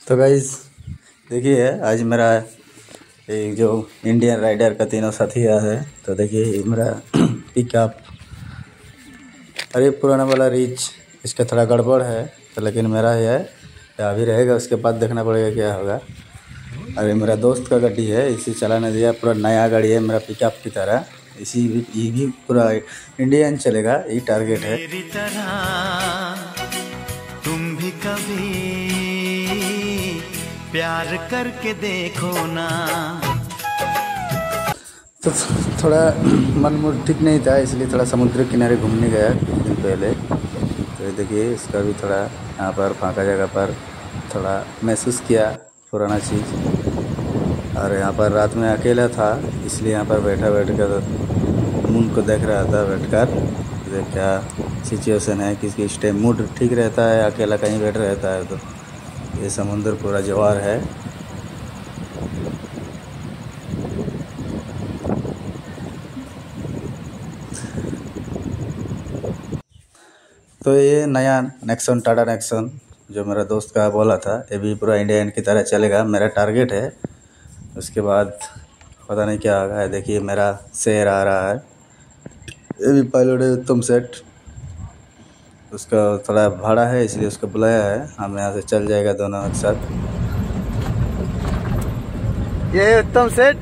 तो गाइस देखिए आज मेरा एक जो इंडियन राइडर का तीनों साथी आया है। तो देखिए ये मेरा पिकअप, अरे पुराना वाला रिच इसका थोड़ा गड़बड़ है, तो लेकिन मेरा ये अभी रहेगा, उसके बाद देखना पड़ेगा क्या होगा। अरे मेरा दोस्त का गाड़ी है, इसी चलाने दिया, पूरा नया गाड़ी है मेरा पिकअप की तरह। ये भी पूरा इंडियन चलेगा, यही टारगेट है। मेरी तरह तुम भी कभी प्यार करके देखो ना। तो थोड़ा मन मूड ठीक नहीं था, इसलिए थोड़ा समुद्र किनारे घूमने गया कुछ दिन पहले। तो ये देखिए इसका भी थोड़ा यहाँ पर फाँका जगह पर थोड़ा महसूस किया पुराना चीज़। और यहाँ पर रात में अकेला था, इसलिए यहाँ पर बैठ कर मून को देख रहा था बैठकर, क्या सिचुएशन है, किसकी इस टाइम मूड ठीक रहता है, अकेला कहीं बैठ रहता है। तो ये समुद्र पूरा ज्वार है। तो ये नया नेक्सन, टाटा नेक्सन जो मेरा दोस्त का बोला था, ये भी पूरा इंडियन की तरह चलेगा, मेरा टारगेट है। उसके बाद पता नहीं क्या होगा। देखिए मेरा शेयर आ रहा है, ये भी पायलट है उत्तम सेठ, उसका थोड़ा भाड़ा है इसलिए उसको बुलाया है। हम यहाँ से चल जाएगा दोनों एक साथ। ये उत्तम सेठ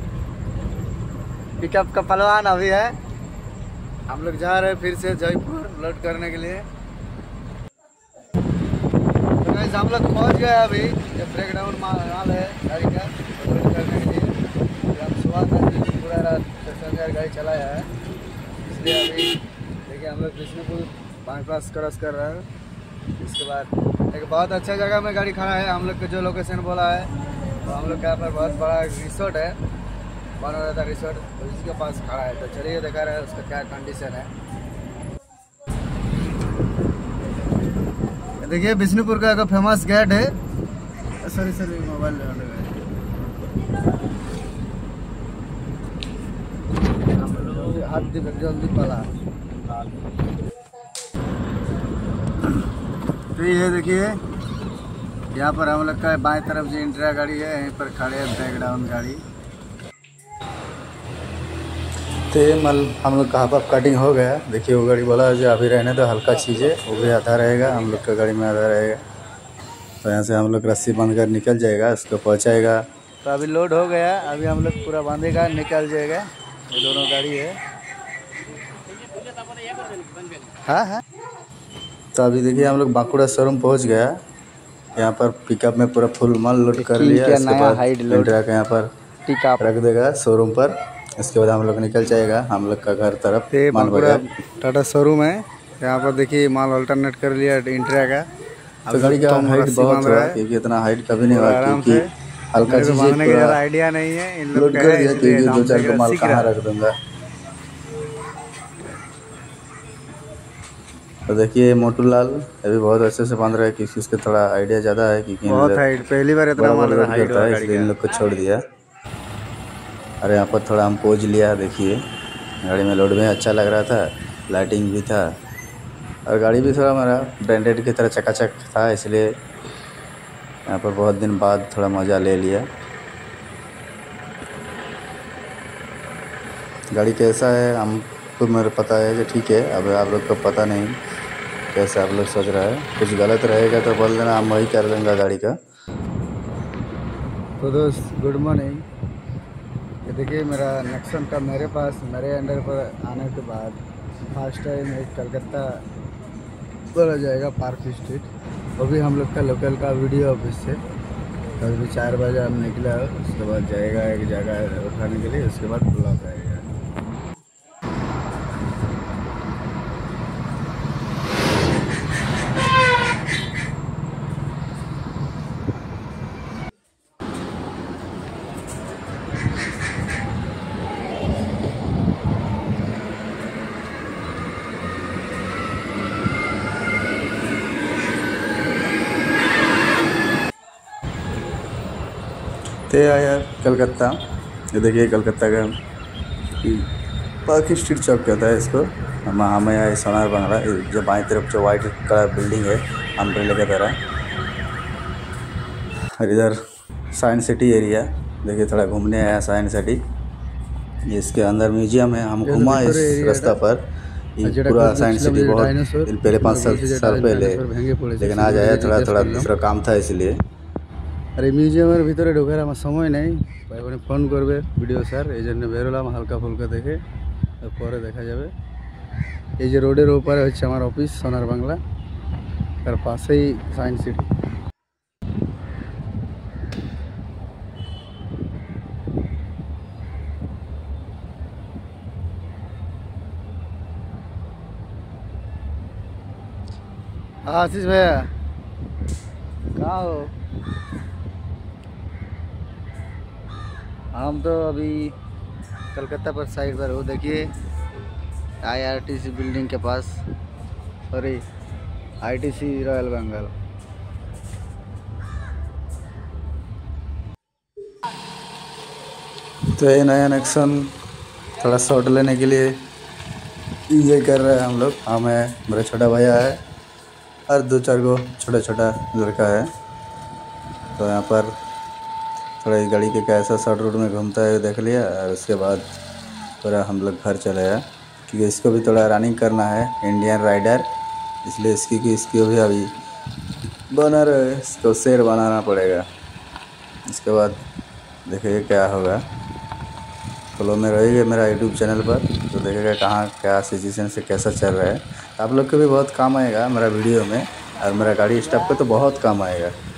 पिकअप का पहलवान अभी है। हम लोग जा रहे हैं फिर से जयपुर लोड करने के लिए। तो गाइस हम लोग पहुँच गए अभी, ये ब्रेक डाउन माल है गाड़ी का लोड करने के लिए। हम सुबह तक पूरा रात पैसेंजर गाड़ी चलाया है, इसलिए अभी देखिए हम लोग विष्णुपुर बाईपास क्रॉस कर रहे हैं। इसके बाद एक बहुत अच्छा जगह में गाड़ी खड़ा है। हम लोग को जो लोकेशन बोला है, तो हम लोग के यहाँ पर बहुत बड़ा रिसोर्ट है, बन रहा था रिसोर्ट, तो इसके पास खड़ा है। तो चलिए देखा रहे उसका क्या कंडीशन है। देखिए विष्णुपुर का एक फेमस गेट है। सॉरी मोबाइल हाथ जल्दी पला। तो ये देखिए यहाँ पर हम लोग का बाएं तरफ जो इंट्रा गाड़ी है, यहीं पर खड़े हैं ब्रेक डाउन गाड़ी। तो ये हम लोग का हाफ कटिंग हो गया। देखिए वो गाड़ी बोला जो अभी रहने तो हल्का चीज़ है, वो भी आधा रहेगा, हम लोग का गाड़ी में आधा रहेगा। तो यहाँ से हम लोग रस्सी बांध कर निकल जाएगा, उसको पहुँचाएगा। तो अभी लोड हो गया, अभी हम लोग पूरा बांधेगा, निकल जाएगा। ये दोनों गाड़ी है। हाँ। तो अभी देखिए हम लोग बांकुड़ा शोरूम पहुँच गया। यहाँ पर पिकअप में पूरा फुल माल लोड कर लिया। इसके बाद इंट्रा का यहाँ पर पिकअप रख देगा शोरूम पर। इसके बाद हम लोग निकल जाएगा हम लोग का घर तरफ। बांकुड़ा टाटा शोरूम है, यहाँ पर देखिए माल अल्टरनेट कर लिया इंट्रा का। तो गाड़ी का हाइट बहुत हुआ, क्योंकि इतना हाइट कभी नहीं हुआ, क्योंकि हल्का चीज़ आइडिया नहीं है इन लोग लोड कर दिया, क्योंकि 2-4 को माल कहाँ रख दूंगा। तो देखिए मोटू लाल अभी बहुत अच्छे से बांध रहा है, क्योंकि उसके थोड़ा आइडिया ज़्यादा है, क्योंकि बहुत हाइट, पहली बार इतना माल करता है, इसलिए इन लोग को छोड़ दिया। और यहाँ पर थोड़ा हम पोज लिया। देखिए गाड़ी में लोड में अच्छा लग रहा था, लाइटिंग भी था, और गाड़ी भी थोड़ा मेरा ब्रांडेड की तरह चकाचक था, इसलिए यहाँ पर बहुत दिन बाद थोड़ा मज़ा ले लिया। गाड़ी कैसा है हमको मेरे पता है कि ठीक है, अब आप लोग को पता नहीं कैसा आप लोग सोच रहा है। कुछ गलत रहेगा तो बोल देना, हम वही कर देंगे गाड़ी का। तो दोस्त गुड मॉर्निंग। ये देखिए मेरा नेक्सन का मेरे पास, मेरे अंडर पर आने के बाद फर्स्ट टाइम एक कलकत्ता बोला जाएगा पार्क स्ट्रीट, वो भी हम लोग का लोकल का वीडियो ऑफिस से। तो अभी 4 बजे हम निकला, उसके बाद जाएगा एक जगह उठाने के लिए, उसके बाद ब्लॉक आएगा। ते आया कलकत्ता। ये देखिए कलकत्ता का पार्क स्ट्रीट चौक कहता है इसको। हमें यहाँ सोनार बंगला, जो बाएं तरफ जो वाइट कलर बिल्डिंग है अम्ब्रेला की तरह, और इधर साइंस सिटी एरिया देखिए, थोड़ा घूमने आया साइंस सिटी। ये इसके अंदर म्यूजियम है, हम घुमा इस रास्ता पर। ये पूरा साइंस सिटी बहुत पहले 5-7 साल पहले, लेकिन आज आया थोड़ा दूसरा काम था इसलिए। আর এই মিউজিয়ামের ভিতরে ঢোকার আমার সময় নেই, ভাই ফোন করবে ভিডিও স্যার, এই জন্য বেরোলাম হালকা ফুলকা দেখে, পরে দেখা যাবে। এই যে রোডের ওপারে হচ্ছে আমার অফিস সোনার বাংলা, তার পাশেই সায়েন্স সিটি। आशीष भैया कहाँ हो? हम तो अभी कलकत्ता पर साइड पर हो, देखिए IRTC बिल्डिंग के पास, सॉरी ITC रॉयल बंगाल। तो ये नया कनेक्शन थोड़ा शॉट लेने के लिए इंजॉय कर रहे हैं हम लोग। हाँ, मैं, मेरा छोटा भैया है और 2-4 गो छोटा लड़का है। तो यहाँ पर थोड़ा इस गाड़ी के कैसा शॉर्ट रूट में घूमता है देख लिया, और उसके बाद पूरा हम लोग घर चले आए, क्योंकि इसको भी थोड़ा रनिंग करना है, इंडियन राइडर, इसलिए इसकी भी अभी बना रहे, इसको शेर बनाना पड़ेगा। इसके बाद देखिए क्या होगा। फॉलो में रहेगा मेरा यूट्यूब चैनल पर, तो देखेगा कहाँ क्या सिचुएशन से कैसा चल रहा है। आप लोग को भी बहुत काम आएगा मेरा वीडियो में, और मेरा गाड़ी स्टाफ को तो बहुत काम आएगा।